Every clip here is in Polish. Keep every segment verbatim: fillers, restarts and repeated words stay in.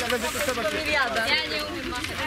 Ja nie umiem machać.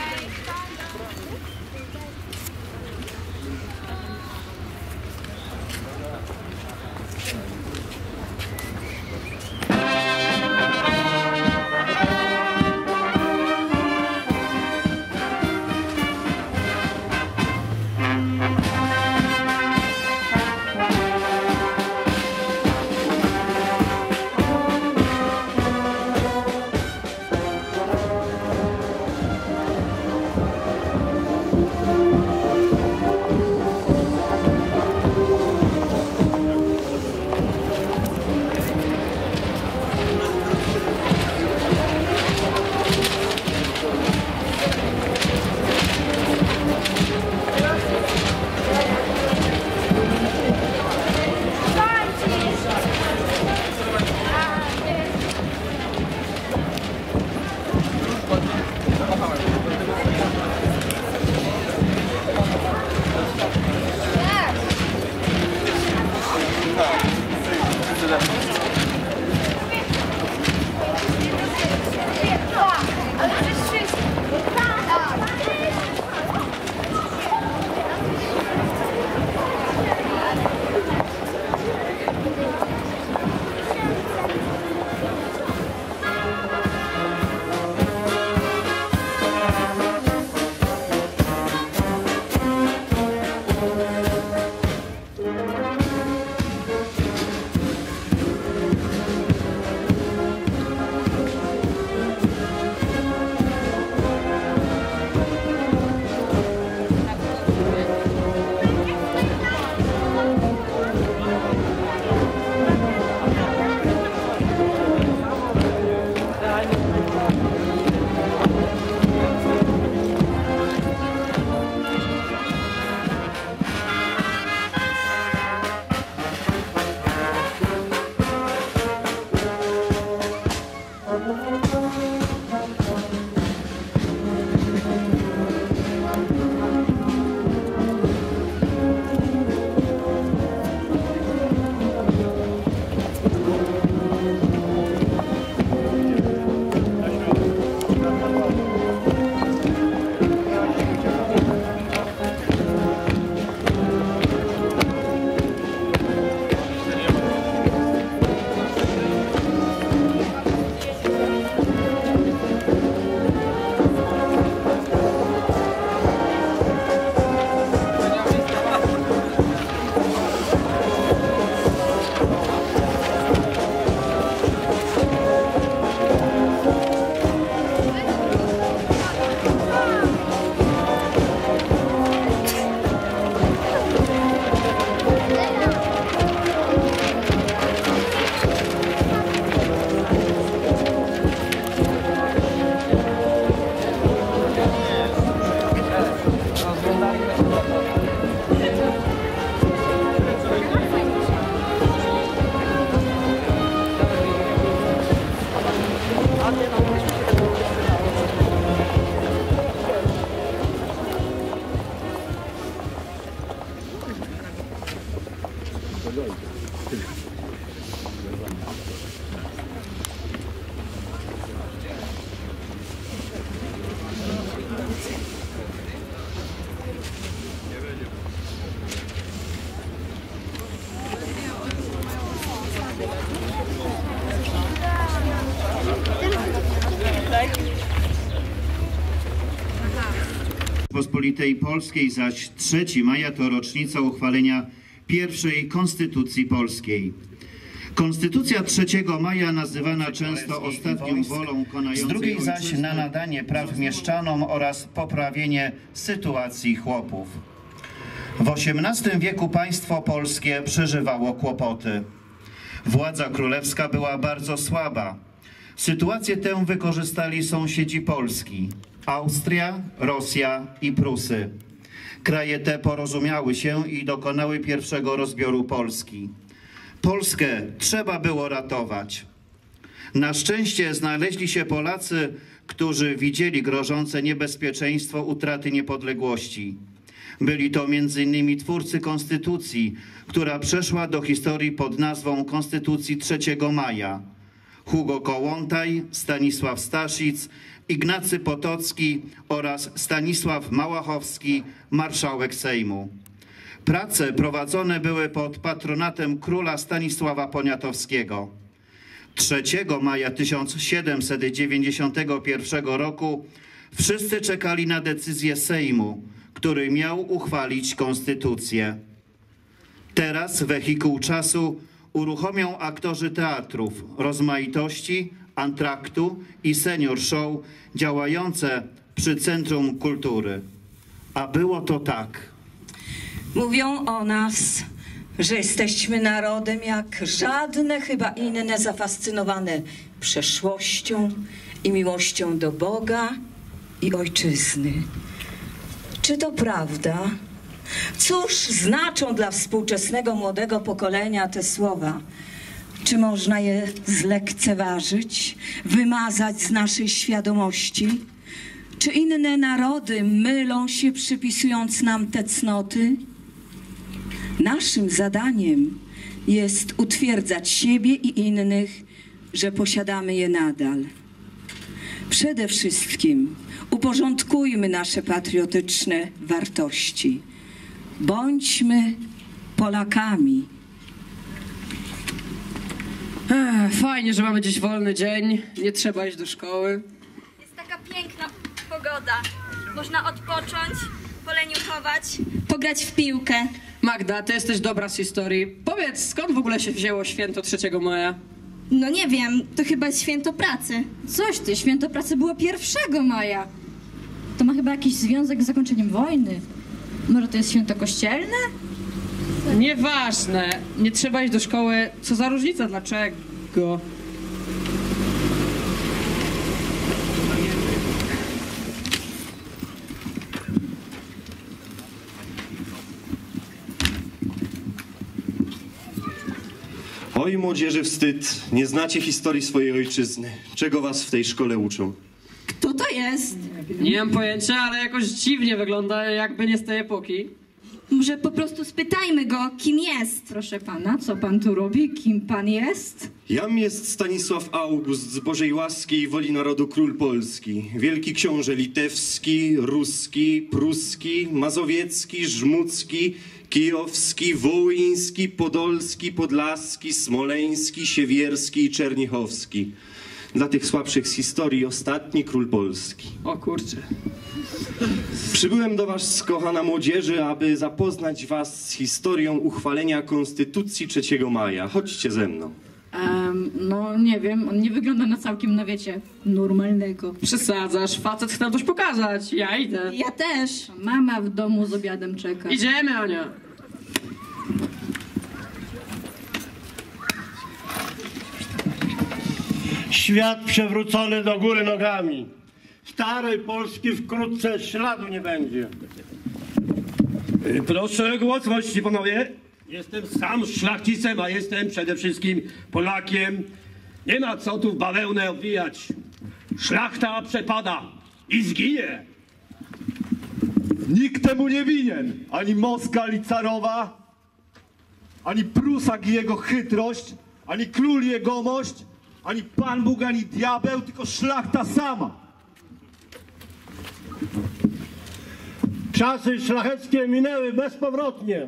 Rzeczypospolitej Polskiej, zaś trzeciego maja to rocznica uchwalenia pierwszej Konstytucji Polskiej. Konstytucja trzeciego maja nazywana często ostatnią wolą konającej, z drugiej zaś na nadanie praw mieszczanom oraz poprawienie sytuacji chłopów. W osiemnastym wieku państwo polskie przeżywało kłopoty. Władza królewska była bardzo słaba. Sytuację tę wykorzystali sąsiedzi Polski: Austria, Rosja i Prusy. Kraje te porozumiały się i dokonały pierwszego rozbioru Polski. Polskę trzeba było ratować. Na szczęście znaleźli się Polacy, którzy widzieli grożące niebezpieczeństwo utraty niepodległości. Byli to między innymi twórcy Konstytucji, która przeszła do historii pod nazwą Konstytucji trzeciego maja. Hugo Kołłątaj, Stanisław Staszic, Ignacy Potocki oraz Stanisław Małachowski, marszałek Sejmu. Prace prowadzone były pod patronatem króla Stanisława Poniatowskiego. trzeciego maja tysiąc siedemset dziewięćdziesiątego pierwszego roku wszyscy czekali na decyzję Sejmu, który miał uchwalić konstytucję. Teraz wehikuł czasu uruchomią aktorzy teatrów Rozmaitości, Antraktu i Senior Show działające przy Centrum Kultury. A było to tak. Mówią o nas, że jesteśmy narodem jak żadne chyba inne, zafascynowane przeszłością i miłością do Boga i Ojczyzny. Czy to prawda? Cóż znaczą dla współczesnego młodego pokolenia te słowa? Czy można je zlekceważyć, wymazać z naszej świadomości? Czy inne narody mylą się, przypisując nam te cnoty? Naszym zadaniem jest utwierdzać siebie i innych, że posiadamy je nadal. Przede wszystkim uporządkujmy nasze patriotyczne wartości. Bądźmy Polakami. Ech, fajnie, że mamy dziś wolny dzień. Nie trzeba iść do szkoły. Jest taka piękna pogoda. Można odpocząć, poleniuchować, pograć w piłkę. Magda, ty jesteś dobra z historii. Powiedz, skąd w ogóle się wzięło święto trzeciego maja? No nie wiem, to chyba święto pracy. Coś ty, święto pracy było pierwszego maja. To ma chyba jakiś związek z zakończeniem wojny. Może to jest święto kościelne? Nieważne. Nie trzeba iść do szkoły. Co za różnica? Dlaczego? Oj, młodzieży, wstyd. Nie znacie historii swojej ojczyzny. Czego was w tej szkole uczą? Kto to jest? Nie mam pojęcia, ale jakoś dziwnie wygląda, jakby nie z tej epoki. Może po prostu spytajmy go, kim jest. Proszę pana, co pan tu robi? Kim pan jest? Jam jest Stanisław August z Bożej łaski i woli narodu król Polski. Wielki książę litewski, ruski, pruski, mazowiecki, żmudzki, kijowski, wołyński, podolski, podlaski, smoleński, siewierski i czernichowski. Dla tych słabszych z historii ostatni król Polski. O kurczę. Przybyłem do was, kochana młodzieży, aby zapoznać was z historią uchwalenia Konstytucji trzeciego maja. Chodźcie ze mną. Um, no nie wiem, on nie wygląda na całkiem, no wiecie, normalnego. Przesadzasz, facet chce nam coś pokazać. Ja idę. Ja też. Mama w domu z obiadem czeka. Idziemy, Ania. Świat przewrócony do góry nogami. Starej Polski wkrótce śladu nie będzie. Proszę o głos, właściwie panowie. Jestem sam szlachcicem, a jestem przede wszystkim Polakiem. Nie ma co tu w bawełnę obwijać. Szlachta przepada i zginie. Nikt temu nie winien. Ani Moskal i carowa, ani Prusak i jego chytrość, ani król i jegomość, ani Pan Bóg, ani diabeł, tylko szlachta sama. Czasy szlacheckie minęły bezpowrotnie.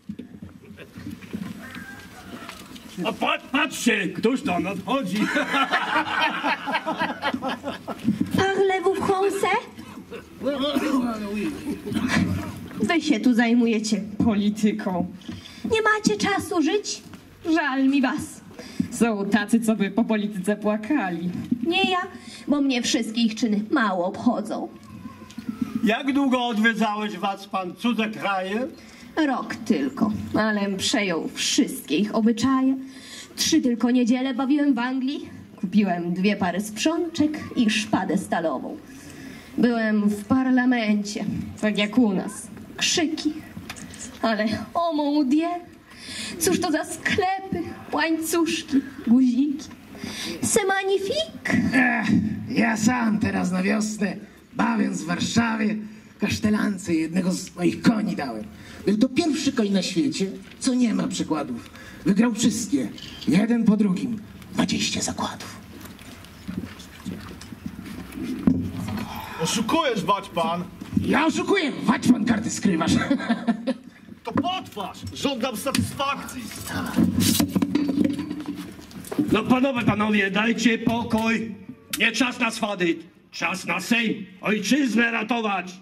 A pat, patrzcie, któż tam nadchodzi. Parlez-vous français? Wy się tu zajmujecie polityką. Nie macie czasu żyć? Żal mi was. Są tacy, co by po polityce płakali. Nie ja, bo mnie wszystkich czyny mało obchodzą. Jak długo odwiedzałeś was pan cudze kraje? Rok tylko, ale przejął wszystkie ich obyczaje. Trzy tylko niedziele bawiłem w Anglii. Kupiłem dwie pary sprzączek i szpadę stalową. Byłem w parlamencie, tak jak u nas. Krzyki. Ale o mon Dieu! Cóż to za sklepy, łańcuszki, guziki. C'est magnifique! Ech, ja sam teraz na wiosnę, bawiąc w Warszawie, kasztelance jednego z moich koni dałem. Był to pierwszy koń na świecie, co nie ma przykładów. Wygrał wszystkie, jeden po drugim, dwadzieścia zakładów. Oszukujesz, wać pan. Ja oszukuję, wać pan karty skrywasz. To potwarz. Żądam satysfakcji. No panowie, panowie, dajcie pokój. Nie czas na swady. Czas na Sejm. Ojczyznę ratować.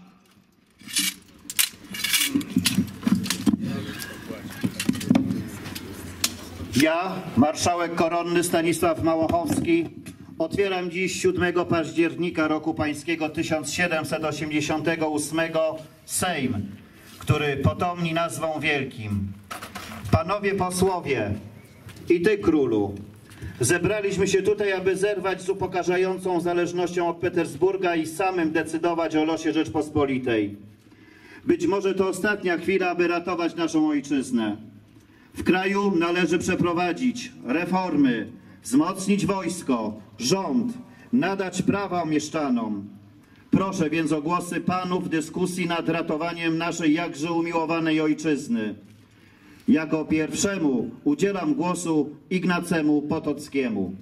Ja, marszałek koronny Stanisław Małochowski, otwieram dziś siódmego października roku pańskiego tysiąc siedemset osiemdziesiątego ósmego Sejm, który potomni nazwą wielkim. Panowie posłowie i ty, królu, zebraliśmy się tutaj, aby zerwać z upokarzającą zależnością od Petersburga i samym decydować o losie Rzeczpospolitej. Być może to ostatnia chwila, aby ratować naszą ojczyznę. W kraju należy przeprowadzić reformy, wzmocnić wojsko, rząd, nadać prawa mieszczanom. Proszę więc o głosy panów w dyskusji nad ratowaniem naszej jakże umiłowanej ojczyzny. Jako pierwszemu udzielam głosu Ignacemu Potockiemu.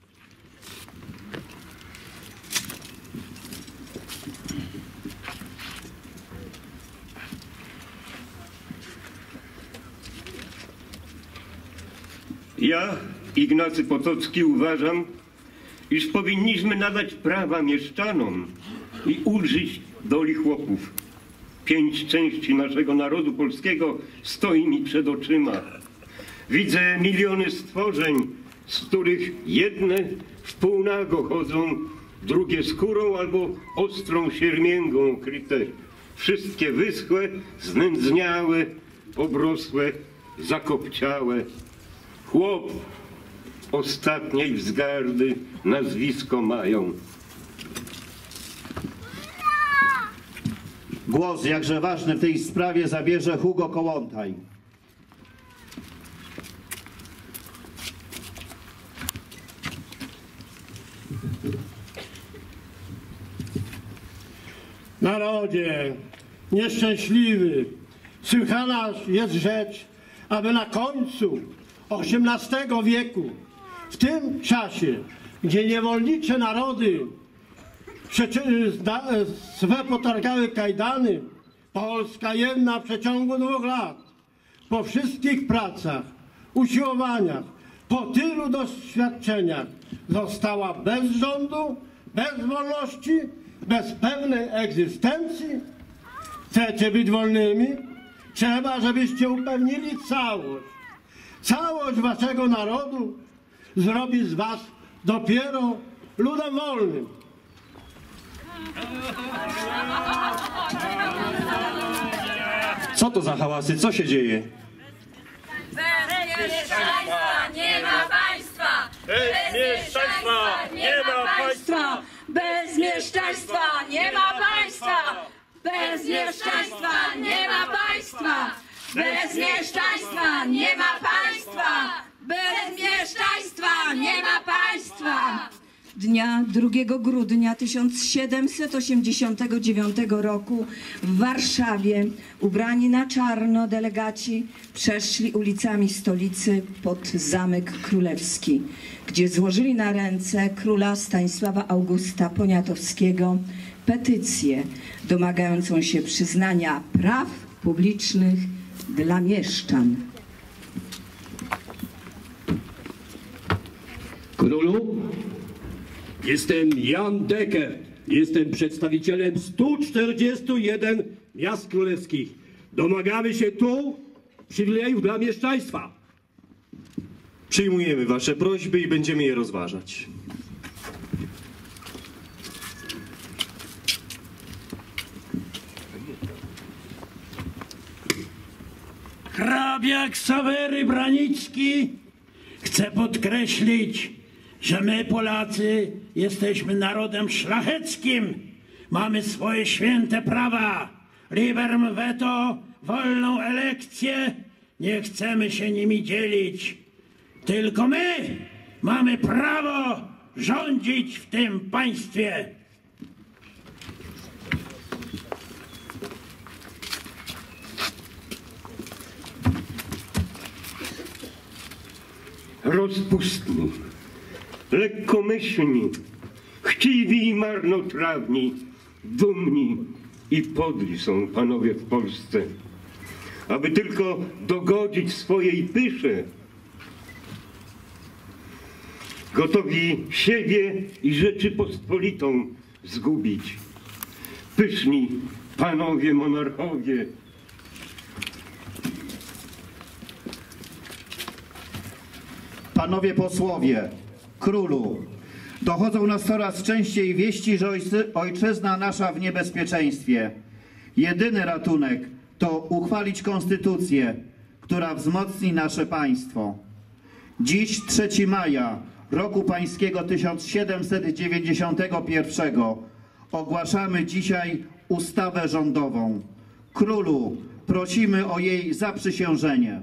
Ja, Ignacy Potocki, uważam, iż powinniśmy nadać prawa mieszczanom i ulżyć doli chłopów. Pięć części naszego narodu polskiego stoi mi przed oczyma. Widzę miliony stworzeń, z których jedne wpółnago chodzą, drugie skórą albo ostrą siermięgą kryte. Wszystkie wyschłe, znędzniałe, obrosłe, zakopciałe. Chłop ostatniej wzgardy nazwisko mają. Głos jakże ważny w tej sprawie zabierze Hugo Kołłątaj. Narodzie nieszczęśliwy, słychana jest rzecz, aby na końcu osiemnastego wieku, w tym czasie, gdzie niewolnicze narody swe potargały kajdany, Polska jedna w przeciągu dwóch lat, po wszystkich pracach, usiłowaniach, po tylu doświadczeniach została bez rządu, bez wolności, bez pewnej egzystencji. Chcecie być wolnymi? Trzeba, żebyście upewnili całość. Całość waszego narodu zrobi z was dopiero ludem wolnym. Co to za hałasy? Co się dzieje? Bez mieszczaństwa nie ma państwa! Bez mieszczaństwa nie ma państwa! Bez mieszczaństwa nie ma państwa! Bez mieszczaństwa nie ma państwa! Bez mieszczaństwa nie ma państwa! Bez mieszczaństwa nie ma państwa! Dnia drugiego grudnia tysiąc siedemset osiemdziesiątego dziewiątego roku w Warszawie ubrani na czarno delegaci przeszli ulicami stolicy pod Zamek Królewski, gdzie złożyli na ręce króla Stanisława Augusta Poniatowskiego petycję domagającą się przyznania praw publicznych dla mieszczan. Królu, jestem Jan Decker. Jestem przedstawicielem stu czterdziestu jeden miast królewskich. Domagamy się tu przywilejów dla mieszczaństwa. Przyjmujemy wasze prośby i będziemy je rozważać. Hrabia Ksawery Branicki chce podkreślić, że my Polacy jesteśmy narodem szlacheckim. Mamy swoje święte prawa. Liberum veto, wolną elekcję. Nie chcemy się nimi dzielić. Tylko my mamy prawo rządzić w tym państwie. Rozpustni, lekkomyślni, chciwi i marnotrawni, dumni i podli są panowie w Polsce, aby tylko dogodzić swojej pysze. Gotowi siebie i Rzeczypospolitą zgubić. Pyszni panowie monarchowie. Panowie posłowie, królu, dochodzą nas coraz częściej wieści, że ojczyzna nasza w niebezpieczeństwie. Jedyny ratunek to uchwalić konstytucję, która wzmocni nasze państwo. Dziś trzeciego maja roku pańskiego tysiąc siedemset dziewięćdziesiątego pierwszego ogłaszamy dzisiaj ustawę rządową. Królu, prosimy o jej zaprzysiężenie.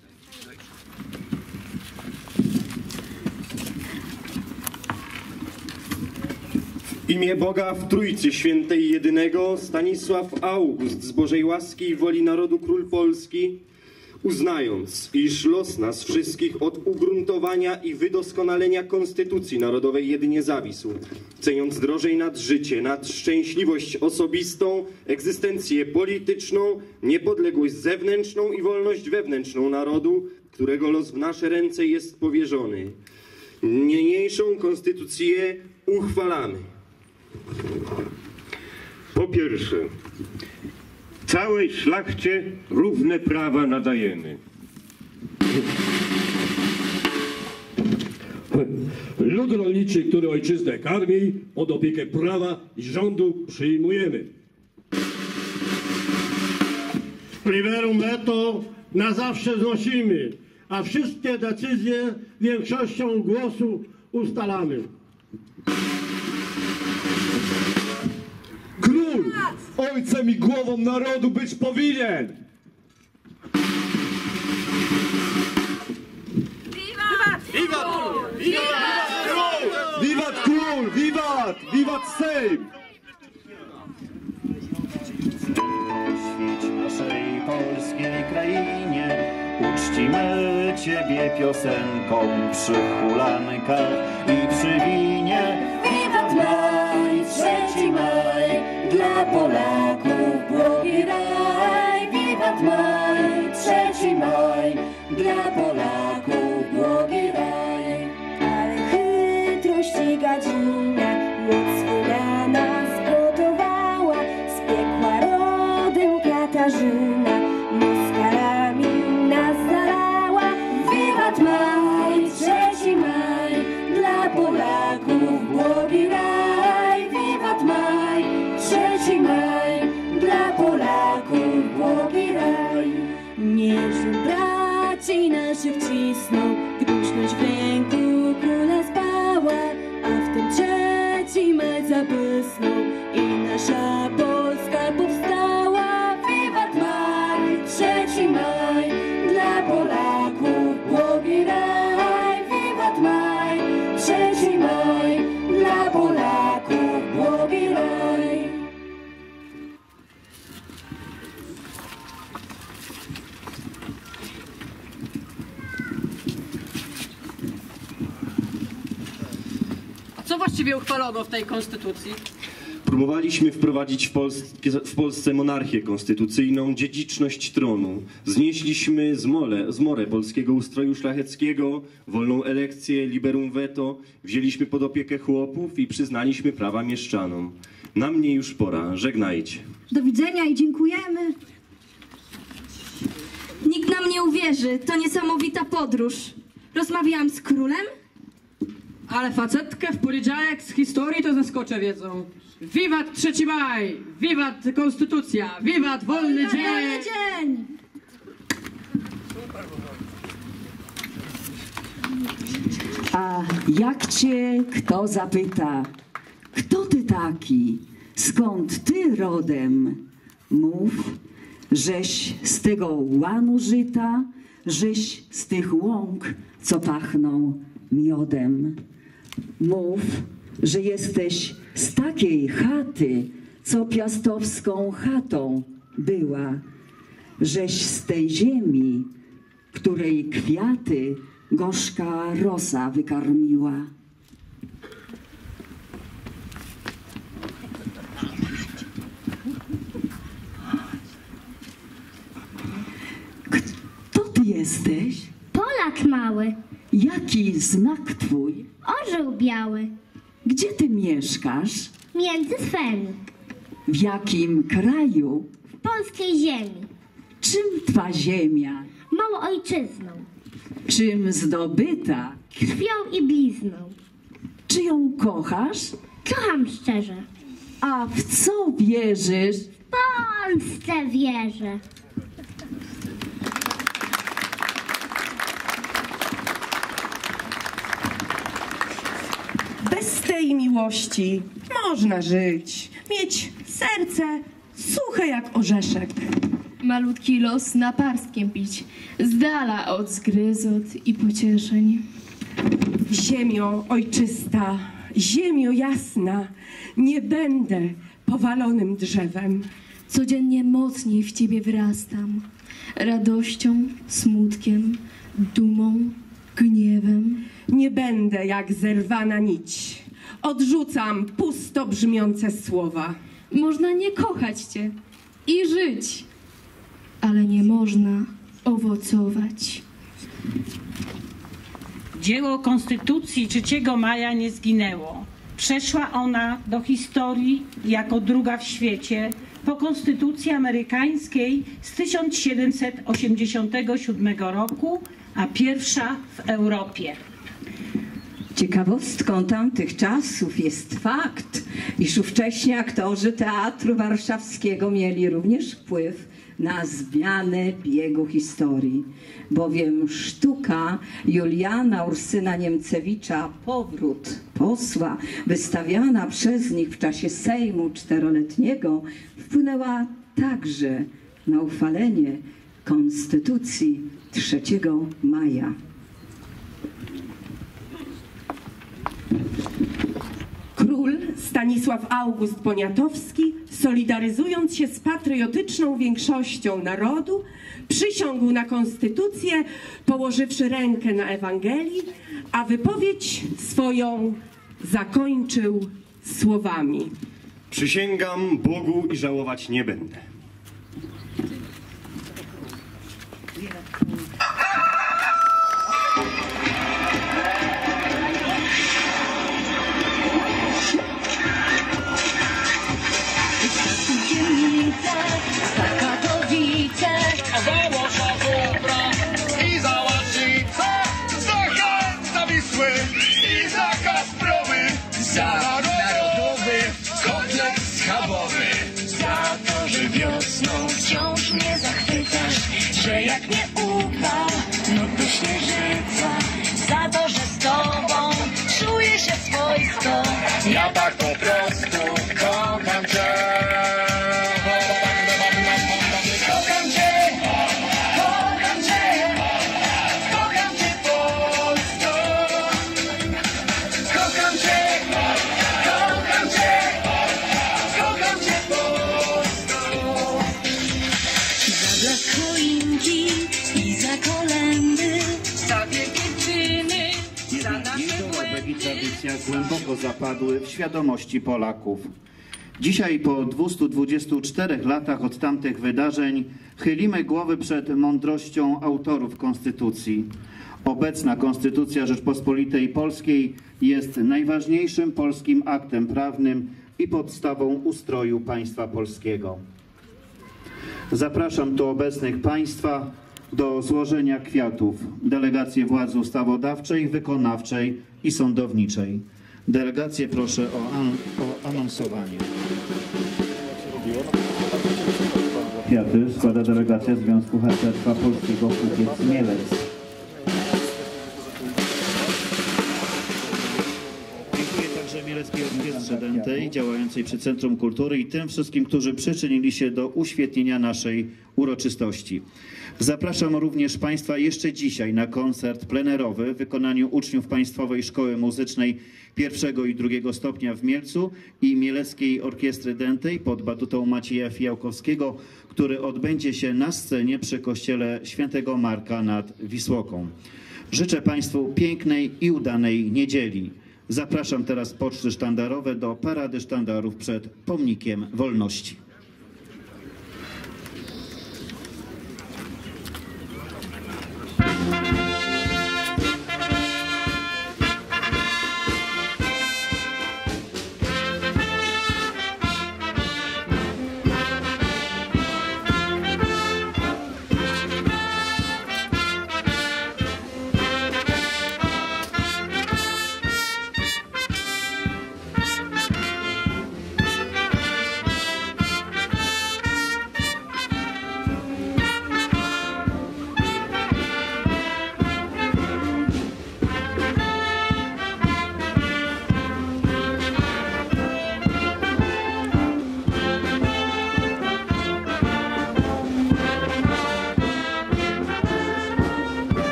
W imię Boga w Trójcy Świętej Jedynego Stanisław August z Bożej łaski i woli narodu król Polski, uznając, iż los nas wszystkich od ugruntowania i wydoskonalenia Konstytucji Narodowej jedynie zawisł, ceniąc drożej nad życie, nad szczęśliwość osobistą, egzystencję polityczną, niepodległość zewnętrzną i wolność wewnętrzną narodu, którego los w nasze ręce jest powierzony. Niniejszą konstytucję uchwalamy. Po pierwsze, całej szlachcie równe prawa nadajemy. Lud rolniczy, który ojczyznę karmi, pod opiekę prawa i rządu przyjmujemy. Liberum veto na zawsze znosimy, a wszystkie decyzje większością głosu ustalamy. Król ojcem i głową narodu być powinien. Wiwat król! Wiwat król! Wiwat! Wiwat Sejm! Świeć naszej polskiej krainie, uczcimy Ciebie piosenką przy hulankach i przy winie. Wiwat maj, trzeci maj, dla Polaków błogi raj. Wiwat maj, trzeci maj, dla Polaków błogi raj. Ale chytrość i gadzina moc na nas gotowała, z piekła rodem Katarzyna Moskalami nas zalała. Wiwat maj, trzeci maj, dla Polaków błogi raj. Wiwat maj, trzeci maj, dla Polaków błogi raj. Niech braci naszych cisną, gduszność w ręku króla spała, a w tym trzeci maj zabłysnął i nasza Polska powstała. Wiwat maj, trzeci maj, dla Polaków błogi raj. Wiwat maj, trzeci maj, dla Polaków błogi raj. Co właściwie uchwalono w tej konstytucji? Próbowaliśmy wprowadzić w, Polsce, w Polsce monarchię konstytucyjną, dziedziczność tronu. Znieśliśmy zmole, zmorę polskiego ustroju szlacheckiego, wolną elekcję, liberum veto, wzięliśmy pod opiekę chłopów i przyznaliśmy prawa mieszczanom. Na mnie już pora, żegnajcie. Do widzenia i dziękujemy. Nikt nam nie uwierzy, to niesamowita podróż. Rozmawiałam z królem? Ale facetkę w poniedziałek z historii to zaskoczę wiedzą. Wiwat trzeci maj! Wiwat konstytucja! Wiwat wolny dzień! Wolny dzień! A jak cię kto zapyta, kto ty taki, skąd ty rodem? Mów, żeś z tego łanu żyta, żeś z tych łąk, co pachną miodem. Mów, że jesteś z takiej chaty, co piastowską chatą była, żeś z tej ziemi, której kwiaty gorzka rosa wykarmiła. jesteś? Polak mały, Jaki znak twój? orzeł biały, Gdzie ty mieszkasz? między swemi, W jakim kraju? w polskiej ziemi, Czym twa ziemia? małą ojczyzną, Czym zdobyta? krwią i blizną. Czy ją kochasz? Kocham szczerze, A w co wierzysz? w Polsce wierzę. Bez tej miłości można żyć, mieć serce suche jak orzeszek. Malutki los na parstkiem pić, z dala od zgryzot i pocieszeń. Ziemio ojczysta, ziemio jasna, nie będę powalonym drzewem. Codziennie mocniej w ciebie wyrastam, radością, smutkiem, dumą, gniewem. Nie będę jak zerwana nić, odrzucam pusto brzmiące słowa. Można nie kochać cię i żyć, ale nie można owocować. Dzieło Konstytucji trzeciego maja nie zginęło. Przeszła ona do historii jako druga w świecie po Konstytucji amerykańskiej z tysiąc siedemset osiemdziesiątego siódmego roku, a pierwsza w Europie. Ciekawostką tamtych czasów jest fakt, iż ówcześni aktorzy Teatru Warszawskiego mieli również wpływ na zmianę biegu historii, bowiem sztuka Juliana Ursyna Niemcewicza Powrót posła, wystawiana przez nich w czasie Sejmu czteroletniego, wpłynęła także na uchwalenie Konstytucji trzeciego maja. Król Stanisław August Poniatowski, solidaryzując się z patriotyczną większością narodu, przysiągł na konstytucję, położywszy rękę na Ewangelii, a wypowiedź swoją zakończył słowami: Przysięgam Bogu i żałować nie będę. I za Łazice, za Jan, za Wisły i za Kasprowy, za narodowy kotlet schabowy. Za to, że wiosną wciąż mnie zachwycasz, że jak nie upał, no to śnieżyca. Za to, że z tobą czuję się swojsko, ja tak po prostu kocham cię. Kocham cię, kocham cię, kocham cię Polsko. Kocham cię, kocham cię, kocham cię Polsko. Za blask choinki i za kolendy, za wielkie czyny, za nasze Jednak i tradycja głęboko zapadły w świadomości Polaków. Dzisiaj po dwustu dwudziestu czterech latach od tamtych wydarzeń chylimy głowy przed mądrością autorów Konstytucji. Obecna Konstytucja Rzeczpospolitej Polskiej jest najważniejszym polskim aktem prawnym i podstawą ustroju państwa polskiego. Zapraszam tu obecnych państwa do złożenia kwiatów, delegacje władzy ustawodawczej, wykonawczej i sądowniczej. Delegację proszę o, an o anonsowanie. Kwiaty składa delegacja Związku Harcerstwa Polskiego Kupiec Mielec. Dziękuję także Mieleckiej Orkiestrze Dętej działającej przy Centrum Kultury i tym wszystkim, którzy przyczynili się do uświetnienia naszej uroczystości. Zapraszam również Państwa jeszcze dzisiaj na koncert plenerowy w wykonaniu uczniów Państwowej Szkoły Muzycznej pierwszego i drugiego stopnia w Mielcu i Mieleckiej Orkiestry Dętej pod batutą Macieja Fijałkowskiego, który odbędzie się na scenie przy kościele Świętego Marka nad Wisłoką. Życzę Państwu pięknej i udanej niedzieli. Zapraszam teraz poczty sztandarowe do parady sztandarów przed Pomnikiem Wolności.